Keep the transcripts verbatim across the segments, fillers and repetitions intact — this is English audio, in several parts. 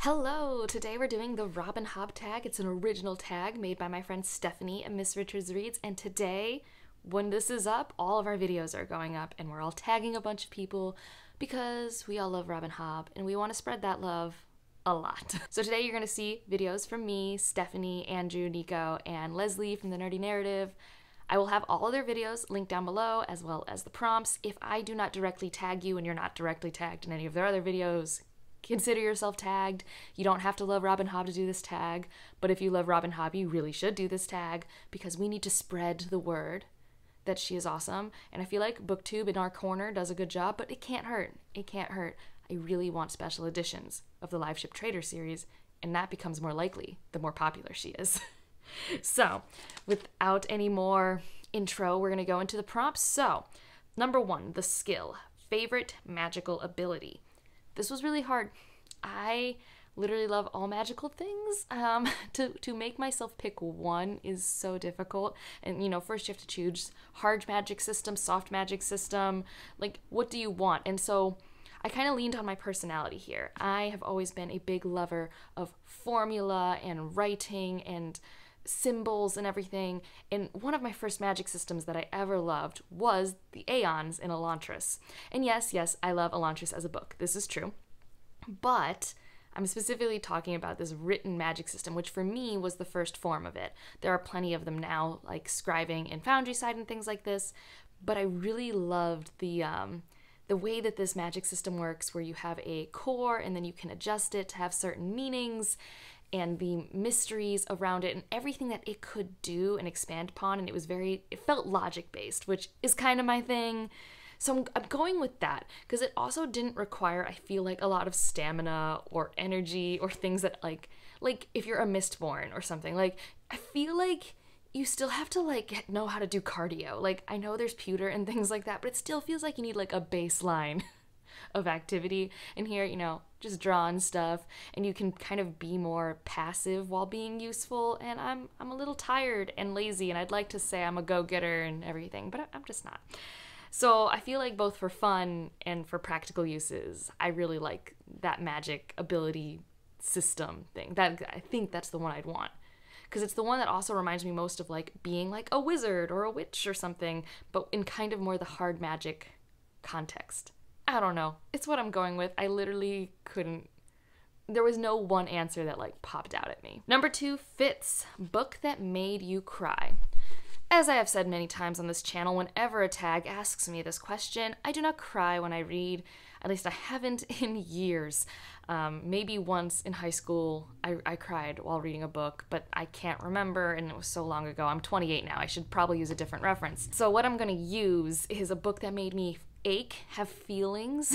Hello! Today we're doing the Robin Hobb tag. It's an original tag made by my friend Stephanie at Miss Richards Reads, and today, when this is up, all of our videos are going up and we're all tagging a bunch of people because we all love Robin Hobb and we want to spread that love a lot. So today you're going to see videos from me, Stephanie, Andrew, Nico, and Leslie from The Nerdy Narrative. I will have all of their videos linked down below, as well as the prompts. If I do not directly tag you and you're not directly tagged in any of their other videos, consider yourself tagged. You don't have to love Robin Hobb to do this tag, but if you love Robin Hobb, you really should do this tag because we need to spread the word that she is awesome. And I feel like BookTube in our corner does a good job, but it can't hurt. It can't hurt. I really want special editions of the Live Ship Trader series, and that becomes more likely the more popular she is. So, without any more intro, we're going to go into the prompts. So, number one, the skill. Favorite magical ability. This was really hard. I literally love all magical things. Um, to, to make myself pick one is so difficult. And, you know, first you have to choose hard magic system, soft magic system. Like, what do you want? And so I kind of leaned on my personality here. I have always been a big lover of formula and writing and symbols and everything, and one of my first magic systems that I ever loved was the Aeons in Elantris. And yes, yes, I love Elantris as a book. This is true. But I'm specifically talking about this written magic system, which for me was the first form of it. There are plenty of them now, like Scribing and Foundryside and things like this, but I really loved the um, the way that this magic system works, where you have a core and then you can adjust it to have certain meanings, and the mysteries around it and everything that it could do and expand upon. And it was very, it felt logic based, which is kind of my thing. So I'm, I'm going with that because it also didn't require, I feel like, a lot of stamina or energy or things that like, like if you're a Mistborn or something, like I feel like you still have to like know how to do cardio. Like I know there's pewter and things like that, but it still feels like you need like a baseline of activity. And here, you know, just drawing stuff, and you can kind of be more passive while being useful. And I'm I'm a little tired and lazy, and I'd like to say I'm a go-getter and everything, but I'm just not. So I feel like both for fun and for practical uses, I really like that magic ability system thing. That I think that's the one I'd want, because it's the one that also reminds me most of like being like a wizard or a witch or something, but in kind of more the hard magic context. I don't know. It's what I'm going with. I literally couldn't. There was no one answer that like popped out at me. Number two, fits. Book that made you cry. As I have said many times on this channel, whenever a tag asks me this question, I do not cry when I read. At least I haven't in years. Um, maybe once in high school I, I cried while reading a book, but I can't remember, and it was so long ago. I'm twenty-eight now. I should probably use a different reference. So what I'm going to use is a book that made me ache, have feelings,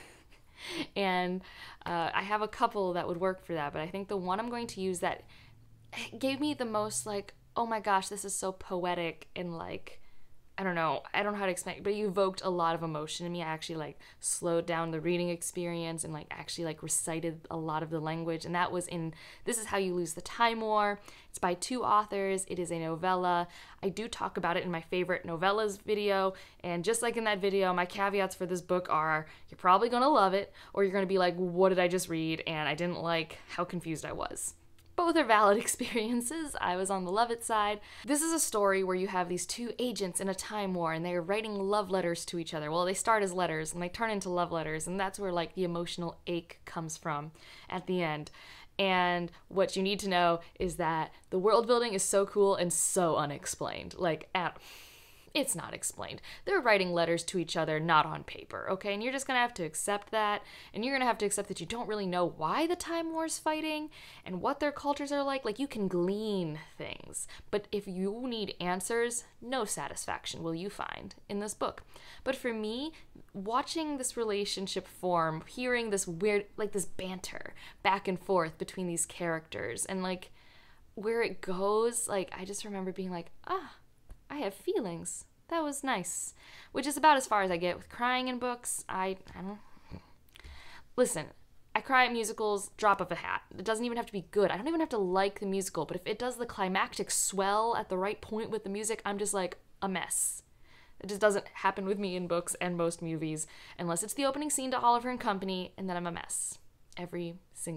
and uh, I have a couple that would work for that, but I think the one I'm going to use that gave me the most like, oh my gosh, this is so poetic and like, I don't know, I don't know how to explain it, but it evoked a lot of emotion in me. I actually like slowed down the reading experience and like actually like recited a lot of the language, and that was in This Is How You Lose the Time War. It's by two authors. It is a novella. I do talk about it in my favorite novellas video, and just like in that video, my caveats for this book are you're probably gonna love it, or you're gonna be like, what did I just read? And I didn't like how confused I was. Both are valid experiences. I was on the love it side. This is a story where you have these two agents in a time war, and they're writing love letters to each other. Well, they start as letters and they turn into love letters, and that's where like the emotional ache comes from at the end. And what you need to know is that the world building is so cool and so unexplained. Like, at It's not explained. They're writing letters to each other, not on paper, okay? And you're just gonna have to accept that, and you're gonna have to accept that you don't really know why the Time War's fighting and what their cultures are like. Like, you can glean things, but if you need answers, no satisfaction will you find in this book. But for me, watching this relationship form, hearing this weird, like this banter back and forth between these characters, and like where it goes, like I just remember being like, ah, I have feelings. That was nice. Which is about as far as I get with crying in books. I, I don't Listen, I cry at musicals, drop of a hat. It doesn't even have to be good. I don't even have to like the musical, but if it does the climactic swell at the right point with the music, I'm just like a mess. It just doesn't happen with me in books and most movies, unless it's the opening scene to Oliver and Company, and then I'm a mess every single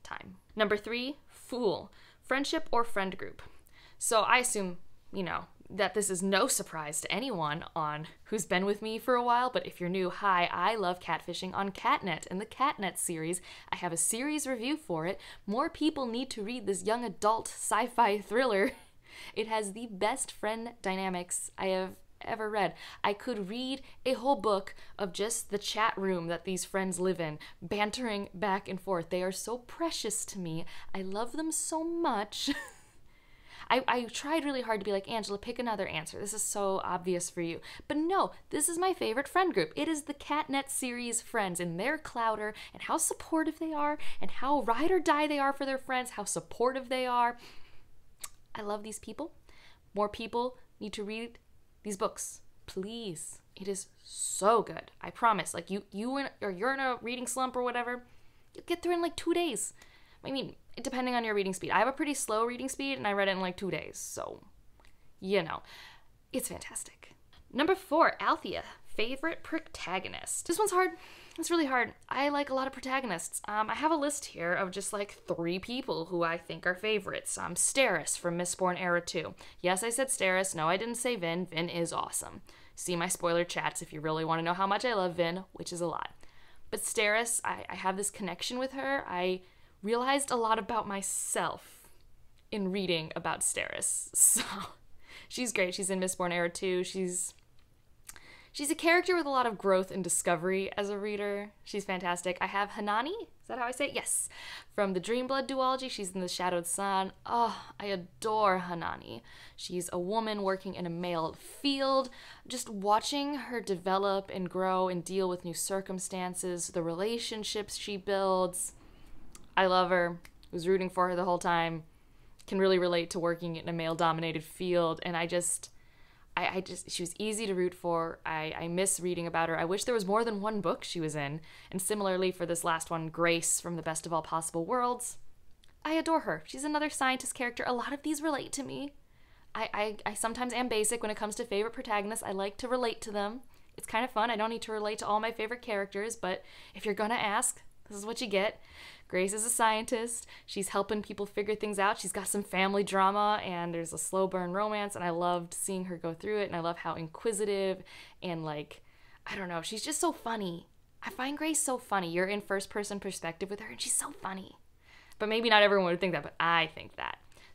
time. Number three, Fool, friendship or friend group. So I assume, you know, that this is no surprise to anyone on who's been with me for a while, but if you're new, hi, I love catfishing on Catnet and the Catnet series. I have a series review for it. More people need to read this young adult sci-fi thriller. It has the best friend dynamics I have ever read. I could read a whole book of just the chat room that these friends live in, bantering back and forth. They are so precious to me. I love them so much. I, I tried really hard to be like, Angela, pick another answer. This is so obvious for you. But no, this is my favorite friend group. It is the Catnet series friends and their clouder and how supportive they are and how ride or die they are for their friends, how supportive they are. I love these people. More people need to read these books. Please. It is so good. I promise. Like you, you in, or you're in a reading slump or whatever, you get through in like two days. I mean, depending on your reading speed. I have a pretty slow reading speed and I read it in like two days. So, you know, it's fantastic. Number four, Althea, favorite protagonist. This one's hard. It's really hard. I like a lot of protagonists. Um, I have a list here of just like three people who I think are favorites. Um, Steris from Mistborn Era two. Yes, I said Steris. No, I didn't say Vin. Vin is awesome. See my spoiler chats if you really want to know how much I love Vin, which is a lot. But Steris, I, I have this connection with her. I realized a lot about myself in reading about Steris. So she's great. She's in Mistborn Era two. She's she's a character with a lot of growth and discovery as a reader. She's fantastic. I have Hanani. Is that how I say it? Yes. From the Dreamblood duology. She's in the Shadowed Sun. Oh, I adore Hanani. She's a woman working in a male field. Just watching her develop and grow and deal with new circumstances, the relationships she builds. I love her, was rooting for her the whole time, can really relate to working in a male-dominated field, and I just, I, I just, she was easy to root for. I, I miss reading about her. I wish there was more than one book she was in, and similarly for this last one, Grace from The Best of All Possible Worlds, I adore her. She's another scientist character. A lot of these relate to me. I, I, I sometimes am basic when it comes to favorite protagonists. I like to relate to them. It's kind of fun. I don't need to relate to all my favorite characters, but if you're gonna ask, this is what you get. Grace is a scientist. She's helping people figure things out. She's got some family drama, and there's a slow burn romance, and I loved seeing her go through it, and I love how inquisitive and, like, I don't know, she's just so funny. I find Grace so funny. You're in first-person perspective with her, and she's so funny. But maybe not everyone would think that, but I think that.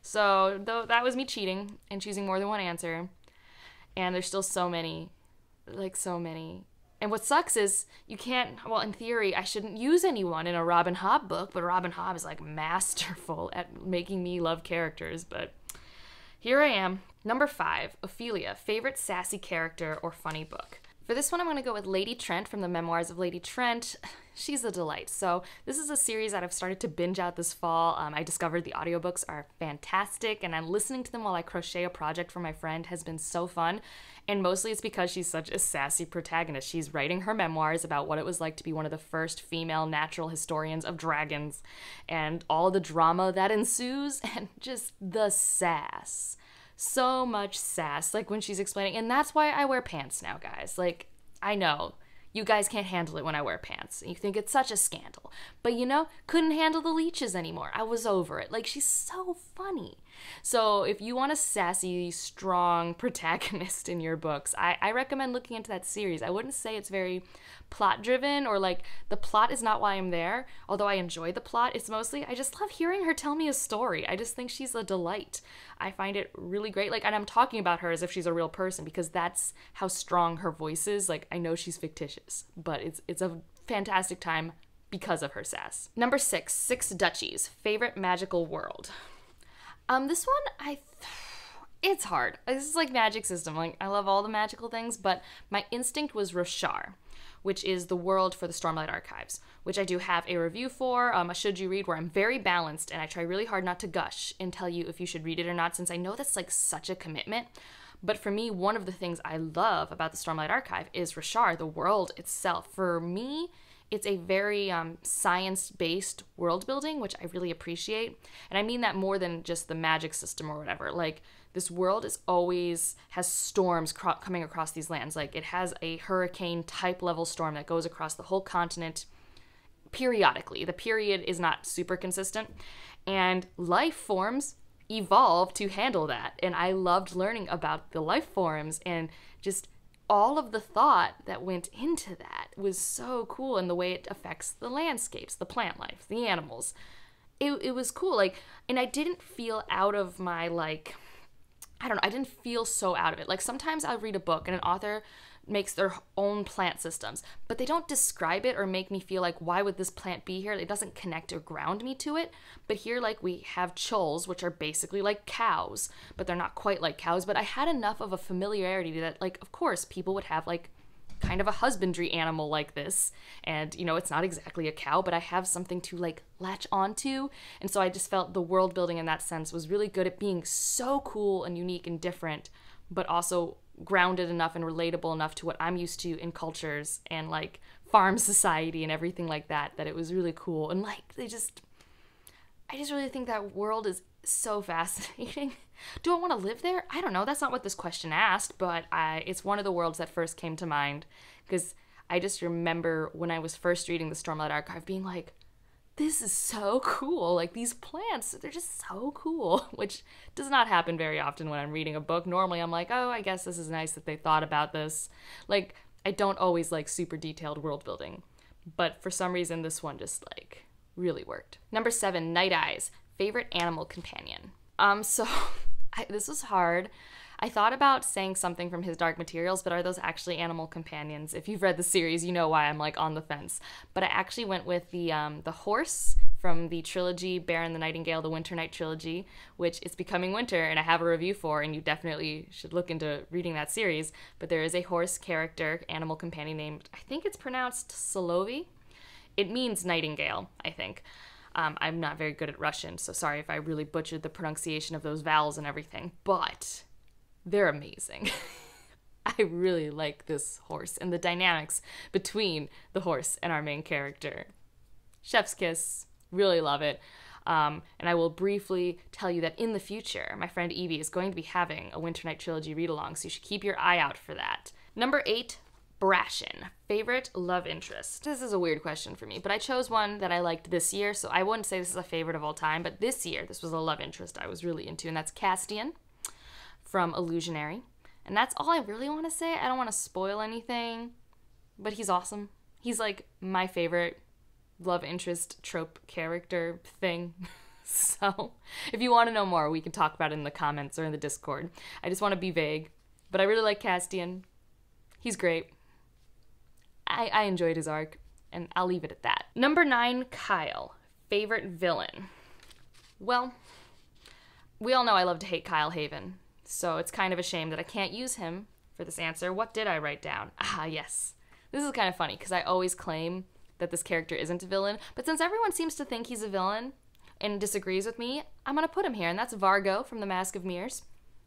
So though that was me cheating and choosing more than one answer, and there's still so many, like, so many. And what sucks is you can't, well, in theory, I shouldn't use anyone in a Robin Hobb book, but Robin Hobb is like masterful at making me love characters, but here I am. Number five, Ophelia, favorite sassy character or funny book. For this one, I'm going to go with Lady Trent from the Memoirs of Lady Trent. She's a delight. So this is a series that I've started to binge out this fall. Um, I discovered the audiobooks are fantastic, and I'm listening to them while I crochet a project for my friend has been so fun. And mostly it's because she's such a sassy protagonist. She's writing her memoirs about what it was like to be one of the first female natural historians of dragons, and all the drama that ensues, and just the sass. So much sass, like when she's explaining, and that's why I wear pants now, guys. Like, I know you guys can't handle it when I wear pants, and you think it's such a scandal, but you know, couldn't handle the leeches anymore. I was over it. Like, she's so funny. So if you want a sassy, strong protagonist in your books, I, I recommend looking into that series. I wouldn't say it's very plot driven, or like the plot is not why I'm there, although I enjoy the plot. It's mostly I just love hearing her tell me a story. I just think she's a delight. I find it really great. Like, and I'm talking about her as if she's a real person because that's how strong her voice is. Like, I know she's fictitious, but it's it's a fantastic time because of her sass. Number six, Six Duchies, favorite magical world. Um, this one, I, th- it's hard. This is like magic system. Like, I love all the magical things, but my instinct was Roshar, which is the world for the Stormlight Archives, which I do have a review for, um, a should you read, where I'm very balanced and I try really hard not to gush and tell you if you should read it or not, since I know that's like such a commitment. But for me, one of the things I love about the Stormlight Archive is Roshar, the world itself. For me, it's a very um, science-based world building, which I really appreciate. And I mean that more than just the magic system or whatever. Like, this world is always has storms cro- coming across these lands. Like, it has a hurricane type level storm that goes across the whole continent, periodically. The period is not super consistent. And life forms evolve to handle that. And I loved learning about the life forms and just all of the thought that went into that was so cool, and the way it affects the landscapes, the plant life, the animals. It, it was cool. Like, and I didn't feel out of my, like, I don't know, I didn't feel so out of it. Like, sometimes I read a book and an author makes their own plant systems, but they don't describe it or make me feel like, why would this plant be here? It doesn't connect or ground me to it. But here, like, we have choles, which are basically like cows, but they're not quite like cows. But I had enough of a familiarity that, like, of course, people would have, like, kind of a husbandry animal like this. And, you know, it's not exactly a cow, but I have something to, like, latch onto. And so I just felt the world building in that sense was really good at being so cool and unique and different, but also grounded enough and relatable enough to what I'm used to in cultures and, like, farm society and everything like that, that it was really cool. And, like, they just, I just really think that world is so fascinating. Do I want to live there? I don't know. That's not what this question asked, but I, it's one of the worlds that first came to mind, because I just remember when I was first reading the Stormlight Archive being like, this is so cool. Like, these plants, they're just so cool, which does not happen very often when I'm reading a book. Normally I'm like, oh, I guess this is nice that they thought about this. Like, I don't always like super detailed world building, but for some reason this one just, like, really worked. Number seven, Night Eyes, favorite animal companion. Um, so I, this was hard. I thought about saying something from His Dark Materials, but are those actually animal companions? If you've read the series, you know why I'm, like, on the fence. But I actually went with the um, the horse from the trilogy, Bear and the Nightingale, the Winter Night trilogy, which is becoming winter, and I have a review for, and you definitely should look into reading that series. But there is a horse character, animal companion named, I think it's pronounced Solovi. It means nightingale, I think. Um, I'm not very good at Russian, so sorry if I really butchered the pronunciation of those vowels and everything, but they're amazing. I really like this horse and the dynamics between the horse and our main character. Chef's kiss, really love it. Um, and I will briefly tell you that in the future, my friend Evie is going to be having a Winter Night Trilogy read-along, so you should keep your eye out for that. Number eight, Brashen, favorite love interest. This is a weird question for me, but I chose one that I liked this year, so I wouldn't say this is a favorite of all time, but this year, this was a love interest I was really into, and that's Castian from Illusionary. And that's all I really want to say. I don't want to spoil anything, but he's awesome. He's, like, my favorite love interest trope character thing. So if you want to know more, we can talk about it in the comments or in the Discord. I just want to be vague, but I really like Castian. He's great. I, I enjoyed his arc, and I'll leave it at that. Number nine, Kyle, favorite villain. Well, we all know I love to hate Kyle Haven, so it's kind of a shame that I can't use him for this answer. What did I write down? Ah, yes. This is kind of funny, because I always claim that this character isn't a villain, but since everyone seems to think he's a villain and disagrees with me, I'm going to put him here, and that's Vargo from The Mask of Mirrors.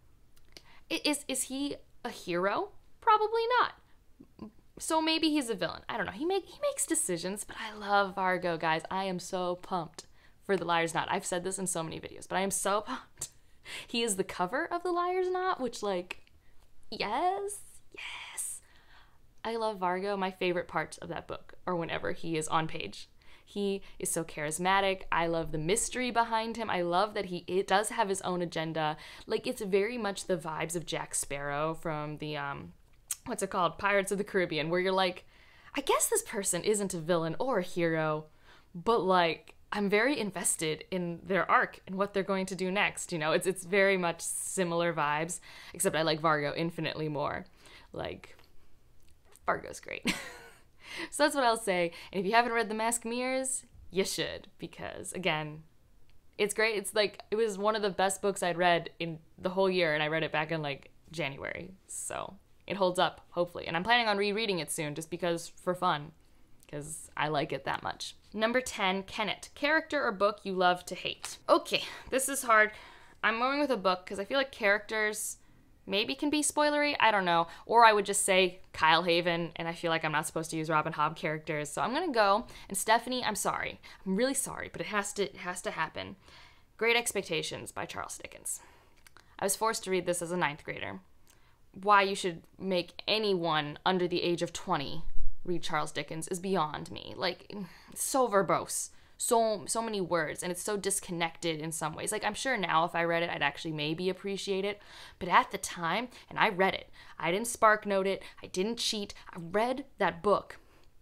Is, is he a hero? Probably not. So maybe he's a villain. I don't know. He make he makes decisions, but I love Vargo, guys. I am so pumped for The Liar's Knot. I've said this in so many videos, but I am so pumped. He is the cover of The Liar's Knot, which, like, yes, yes. I love Vargo. My favorite parts of that book are whenever he is on page. He is so charismatic. I love the mystery behind him. I love that he it does have his own agenda. Like, it's very much the vibes of Jack Sparrow from the, um, what's it called? Pirates of the Caribbean, where you're like, I guess this person isn't a villain or a hero, but, like, I'm very invested in their arc and what they're going to do next. You know, it's it's very much similar vibes, except I like Vargo infinitely more. Like, Vargo's great. So that's what I'll say. And if you haven't read The Mask of Mirrors, you should, because, again, it's great. It's like, it was one of the best books I'd read in the whole year, and I read it back in, like, January. So it holds up, hopefully. And I'm planning on rereading it soon, just because, for fun, because I like it that much. Number ten, Kennett. Character or book you love to hate? Okay, this is hard. I'm going with a book, because I feel like characters maybe can be spoilery, I don't know. Or I would just say Kyle Haven, and I feel like I'm not supposed to use Robin Hobb characters, so I'm gonna go. And Stephanie, I'm sorry. I'm really sorry, but it has to, it has to happen. Great Expectations by Charles Dickens. I was forced to read this as a ninth grader. Why you should make anyone under the age of twenty read Charles Dickens is beyond me. Like, it's so verbose. So so many words, and it's so disconnected in some ways. Like, I'm sure now if I read it, I'd actually maybe appreciate it. But at the time, and I read it, I didn't spark note it, I didn't cheat. I read that book,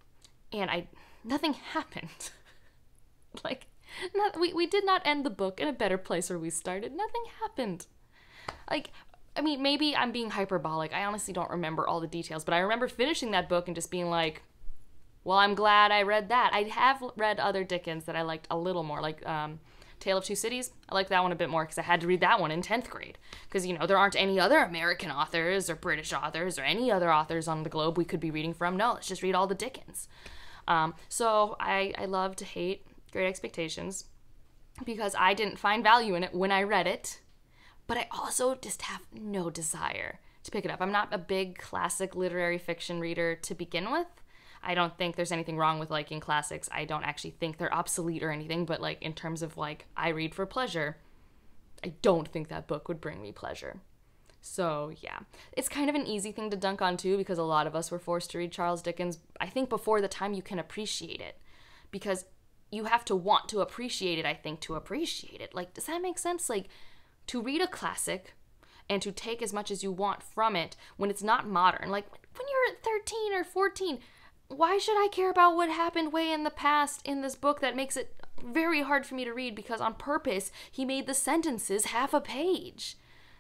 and I nothing happened. Like, not, we, we did not end the book in a better place where we started. Nothing happened. Like, I mean, maybe I'm being hyperbolic. I honestly don't remember all the details, but I remember finishing that book and just being like, well, I'm glad I read that. I have read other Dickens that I liked a little more, like um, Tale of Two Cities. I liked that one a bit more because I had to read that one in tenth grade. Because, you know, there aren't any other American authors or British authors or any other authors on the globe we could be reading from. No, let's just read all the Dickens. Um, so I, I love to hate Great Expectations because I didn't find value in it when I read it, but I also just have no desire to pick it up. I'm not a big classic literary fiction reader to begin with. I don't think there's anything wrong with liking classics. I don't actually think they're obsolete or anything, but like in terms of like I read for pleasure, I don't think that book would bring me pleasure. So yeah, it's kind of an easy thing to dunk on too because a lot of us were forced to read Charles Dickens, I think before the time you can appreciate it, because you have to want to appreciate it, I think, to appreciate it. Like, does that make sense? Like, to read a classic and to take as much as you want from it when it's not modern, like when you're thirteen or fourteen, why should I care about what happened way in the past in this book that makes it very hard for me to read because on purpose he made the sentences half a page?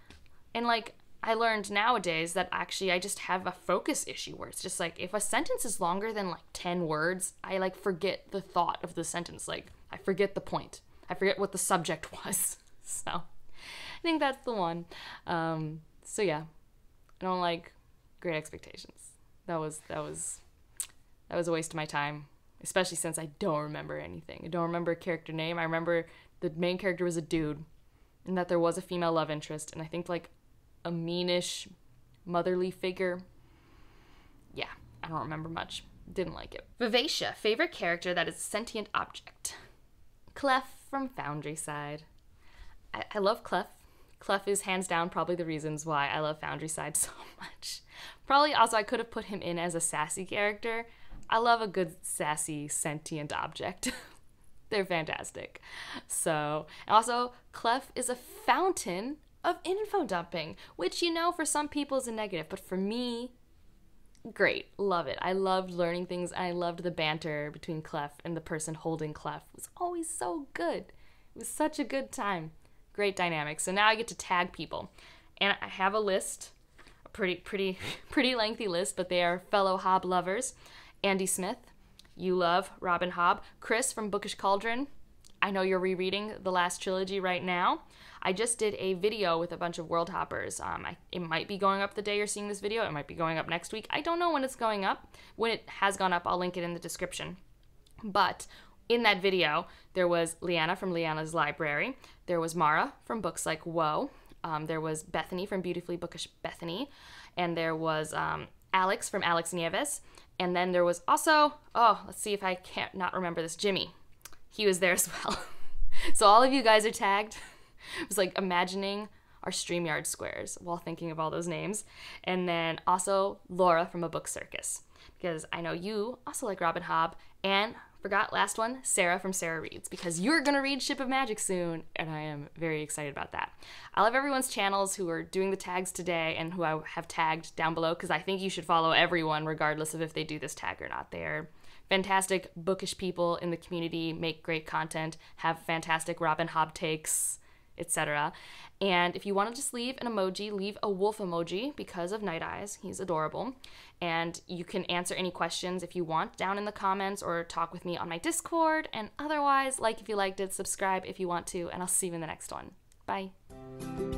And like, I learned nowadays that actually I just have a focus issue where it's just like, if a sentence is longer than like ten words, I like forget the thought of the sentence. Like, I forget the point. I forget what the subject was. So I think that's the one. Um, so yeah, I don't like Great Expectations. That was, that was... That was a waste of my time, especially since I don't remember anything. I don't remember a character name. I remember the main character was a dude and that there was a female love interest and I think like a meanish motherly figure. Yeah, I don't remember much. Didn't like it. Vivacia, favorite character that is a sentient object. Clef from Foundryside. I, I love Clef. Clef is hands down probably the reasons why I love Foundryside so much. Probably also I could have put him in as a sassy character. I love a good sassy sentient object. They're fantastic. So, also, Clef is a fountain of info dumping, which, you know, for some people is a negative, but for me, great. Love it. I loved learning things. I loved the banter between Clef and the person holding Clef. It was always so good. It was such a good time. Great dynamic. So now I get to tag people. And I have a list, a pretty, pretty, pretty lengthy list, but they are fellow Hob lovers. Andy Smith, you love Robin Hobb. Chris from Bookish Cauldron, I know you're rereading the last trilogy right now. I just did a video with a bunch of World Hoppers. Um, I, it might be going up the day you're seeing this video. It might be going up next week. I don't know when it's going up. When it has gone up, I'll link it in the description. But in that video, there was Leanna from Leanna's Library. There was Mara from Books Like Whoa. Um, there was Bethany from Beautifully Bookish Bethany. And there was um, Alex from Alex Nieves. And then there was also, oh, let's see if I can't not remember this, Jimmy. He was there as well. So all of you guys are tagged. It was like imagining our StreamYard squares while thinking of all those names. And then also Laura from A Book Circus, because I know you also like Robin Hobb. And forgot last one, Sarah from Sarah Reads, because you're gonna read Ship of Magic soon, and I am very excited about that. I love everyone's channels who are doing the tags today and who I have tagged down below, because I think you should follow everyone regardless of if they do this tag or not. They are fantastic bookish people in the community, make great content, have fantastic Robin Hobb takes, et cetera. And if you want to just leave an emoji, leave a wolf emoji because of Night Eyes. He's adorable. And you can answer any questions if you want down in the comments or talk with me on my Discord. And otherwise, like if you liked it, subscribe if you want to, and I'll see you in the next one. Bye.